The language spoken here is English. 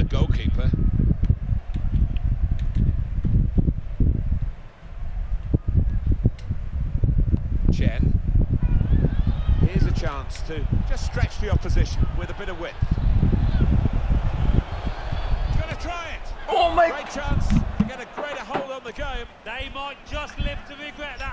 the goalkeeper. Chen. Here's a chance to just stretch the opposition with a bit of width. He's going to try it. Oh my! Great chance to get a greater hold on the game. They might just live to regret that.